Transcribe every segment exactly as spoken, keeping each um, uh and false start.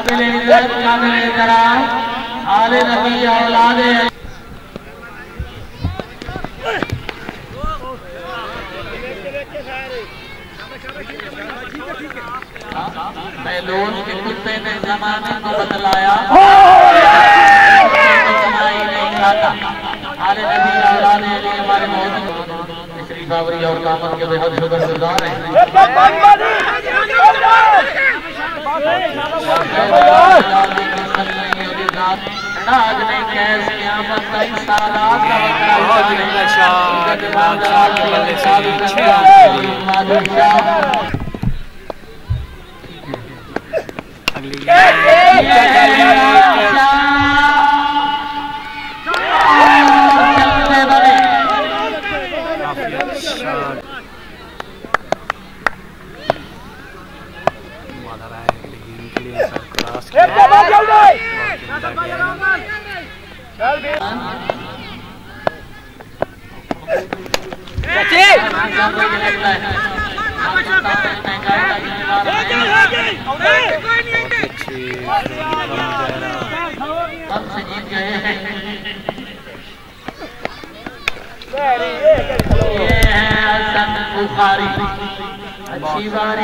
काबिल इज्जत काबिल एहतराम आले नबी औलादे बैलून के कुत्ते ने जमाने को बदलाया नहीं खाता आले नबी औलादे अली हमारे बहुत शरीफावरी और कामत के बेहद शुक्रगुजार हैं। आज नहीं कैसे क़यामत का इंसानात का से जीत गए हैं। ये है हसन बुखारी अच्छी बारी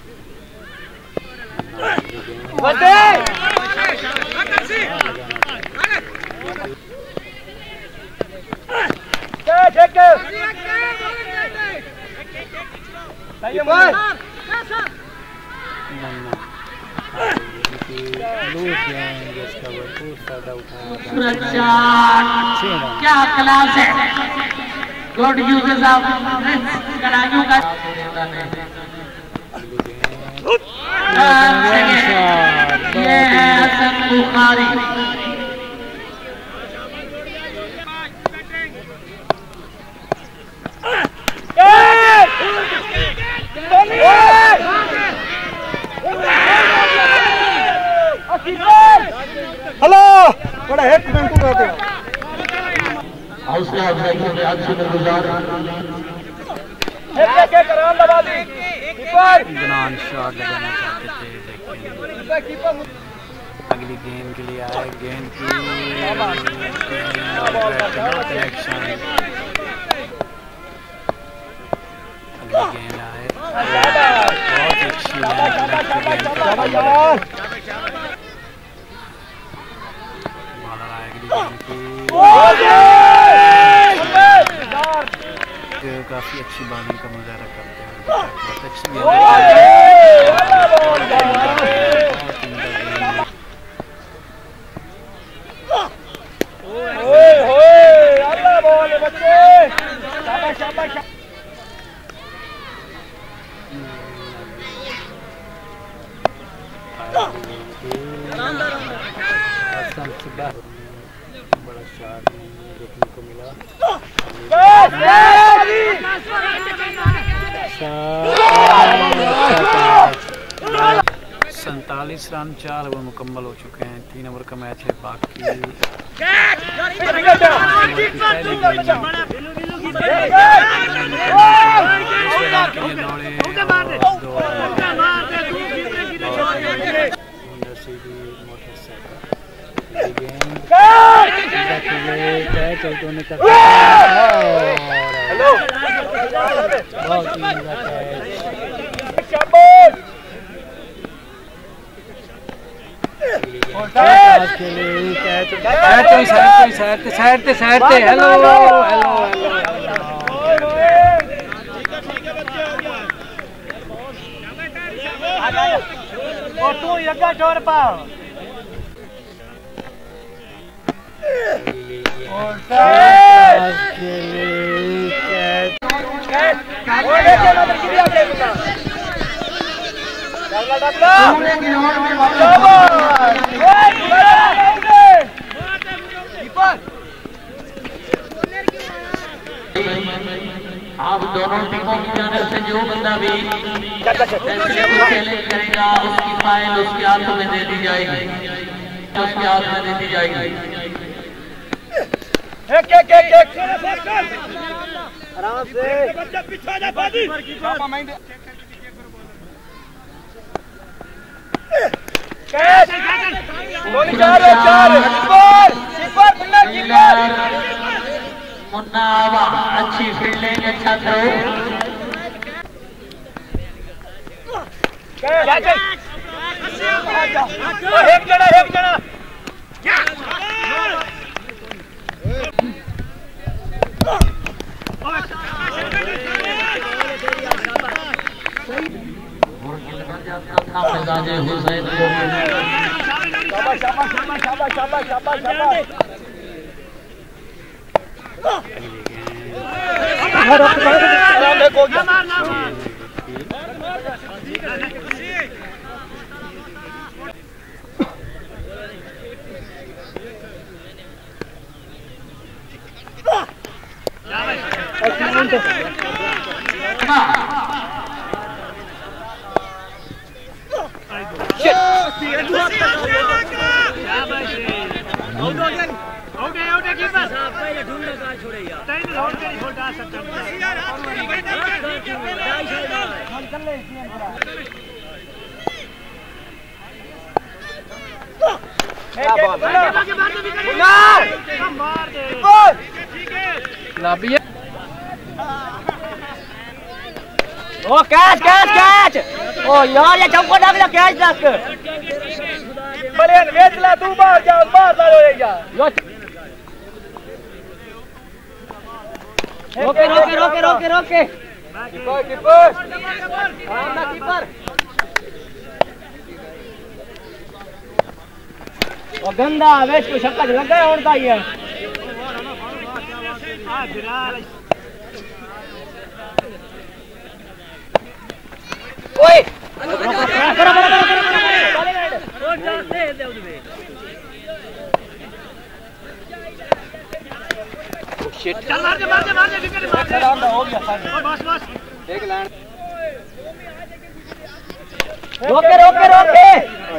क्या क्लास है गुड यूजेस ऑफ कलाइयों का ये है हसन बुखारी हेलो बड़ा हेड बैंक को कहते हैं हौसला अफजाई के बेहद शुक्रगुजार हेड के करान दबा दी कीपर इमरान शॉट लगाना चाहते थे लेकिन कीपर अगली गेम के लिए आए गेंद की कलेक्शन अगली गेंद आए बहुत अच्छी काफी अच्छी बॉलिंग का मुजाहरा करते हैं बहुत अच्छी बड़ा शॉट देखने को मिला सैतालीस रन चार ओवर मुकम्मल हो चुके हैं। तीन ओवर का मैच है बाकी हेलो हेलो और तू यज्ञा छोड़ पाओ आप दोनों टीमों की जानिब से जो बंदा भी चैलेंज करेगा उसकी फाइल उसके हाथ में दे दी जाएगी उसके हाथ में दे दी जाएगी। एक एक एक एक आराम से बच्चा पीछे जा बाजी पापा माइंड कैच मुन्ना अच्छी फील्डिंग, अच्छा थ्रो। एक जना एक जना शाबाश शाबाश शाबाश शाबाश शाबाश शाबाश शाबाश ओ कैच कैच कैच ओ यार ये चौको डाल कैच तक बलेन वेचला तू बाहर जा बाहर डालो रे जा रोके रोके रोके रोके रोके कीपर कीपर हां ना कीपर ओ गंदा वेच को छक्का लगा होता ही है आ गिरा ओए करो करो करो ओ जाते दे उधर ओ शिट चल मार दे मार दे मार दे विकेट मार दे हो गया बस बस देख लाइन रोके रोके रोके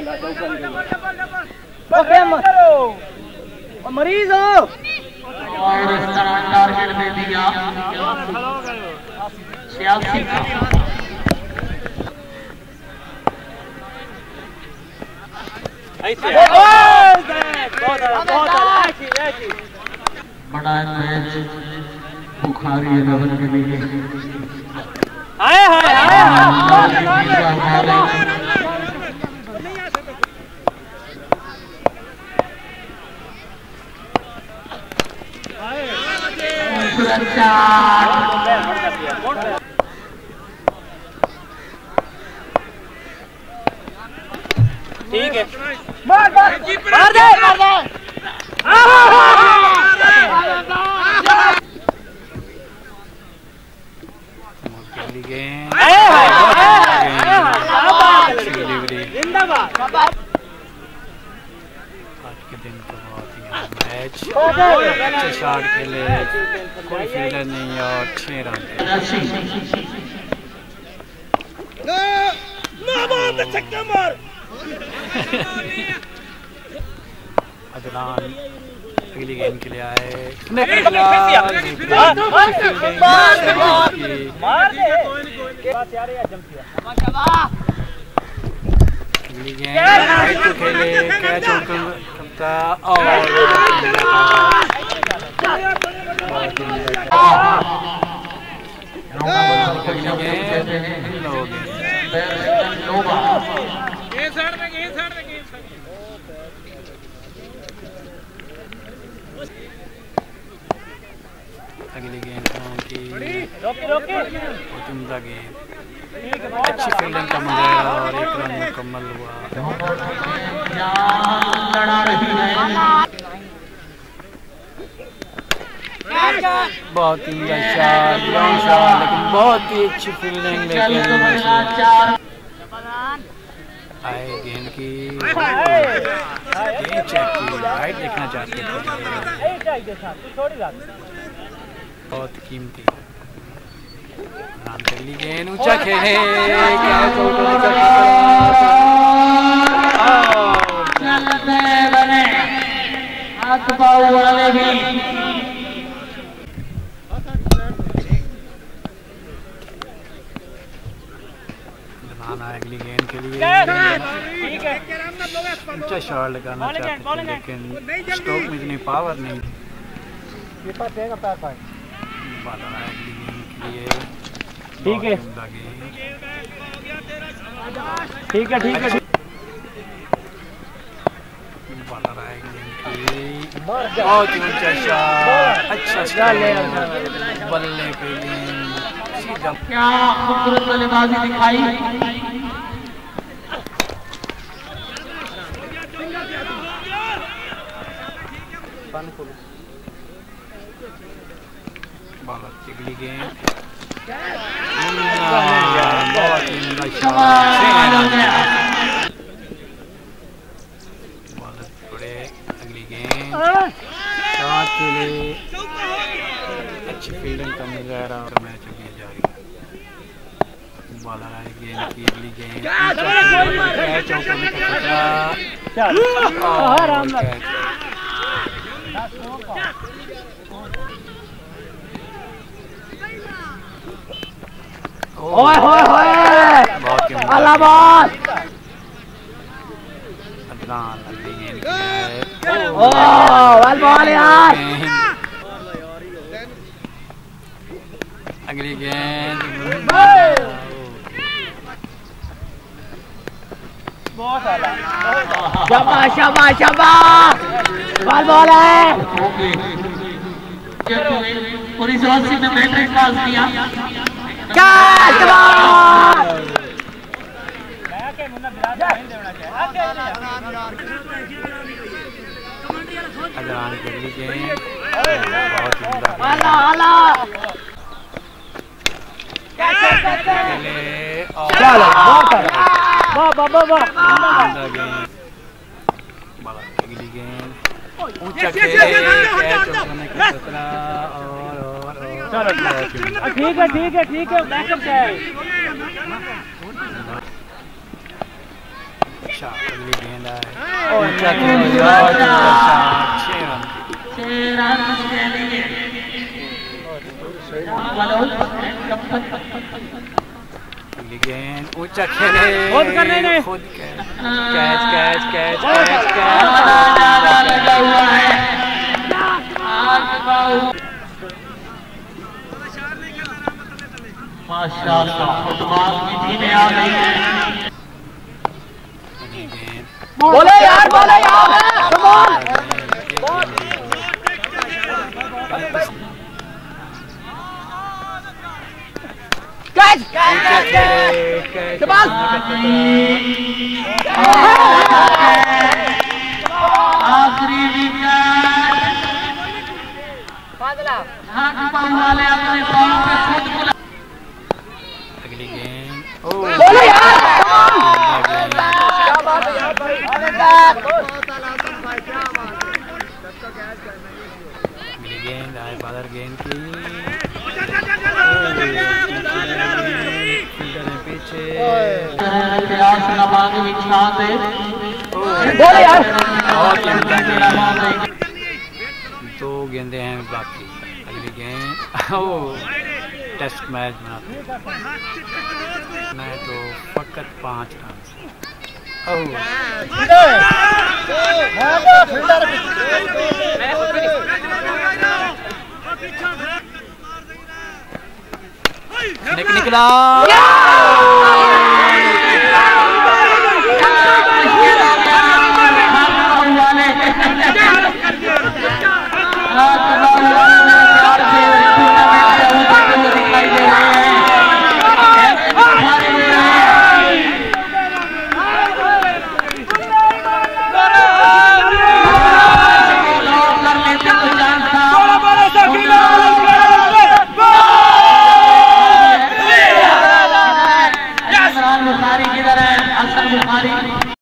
ओके ओ मरीज हो और इस तरह टारगेट दे दिया छियासी का। बड़ा मैच बुखारी नजर के लिए आए हाय हाय सुरक्षा ठीक है मार मार मार दे मार दे आज के दिन तो बहुत ही मैच अच्छे शॉट खेले, कोई फील्डर नहीं और छह रन अदनान अगली गेम के लिए आए। अगली गेम को खेले कैच करता और अगली गेम की उम्दा गेम अच्छी फील्डिंग का मुजाहरा और एक रन मुकम्मल हुआ। बहुत ही अच्छा लॉन्ग शॉट लेकिन बहुत ही अच्छी फील्डिंग लेकिन आए गेंद की गेंद चेक की राइट देखना चाहते थे बहुत कीमती रान कर ली गेंद ऊंचा खेले बने हाथ पाव वाले भी अगली गेंद के लिए ऊंचा शॉट लगाना चाहते थे लेकिन स्ट्रोक में इतनी पावर नहीं। बाला है के लिए ठीक है ठीक है ठीक है बाला है बहुत ऊंचा शॉट, अच्छा शॉट बल्ले पे सीधा। क्या खूबसूरत बल्लेबाजी दिखाई। बाला चिगली गेंद अगली गेंद शॉट के लिए अच्छी फील्डिंग का नजारा और मैच अभी जारी। बाला है गेंद की अगली गेंद कैच ऊपर ओए होए होए अलाहाबाद अदनान अगली गेंद ओ वेल बॉल यार। अगली गेंद शाबाश शाबाश शाबाश वेल बॉल है। उन्नीस सौ अस्सी में मैट्रिक पास किया। अदनान की अगली गेंद बहुत सुंदर चलो वाह वाह वाह वाह। अगली गेंद ऊंचा खेल कैच होने का खतरा और और चलो ठीक है ठीक है ठीक है बैकअप है। अच्छा अगली गेंद है ऊंचा खेल छह रन के लिए अगली गेंद ऊंचा खेले खुद करने ने खुद catch catch catch catch catch लगा हुआ है। माशाल्लाह फुटबॉल की टीमें आ गई हैं। बोले यार बोले यार come on catch catch catch शाबाश आखिरी विकेट बादला हाथ वाले अपने बॉल पे खुद बुला। अगली गेंद बोले यार क्या बात है यार भाई अगली गेंद आए बादर गेंद की पीछे प्यार से नमाज़ बिछा दे। बोले यार दो गेंदे हैं बाकी। अगली गेंद ओ टेस्ट मैच बनाते मैं तो फकत पाँच रन निकला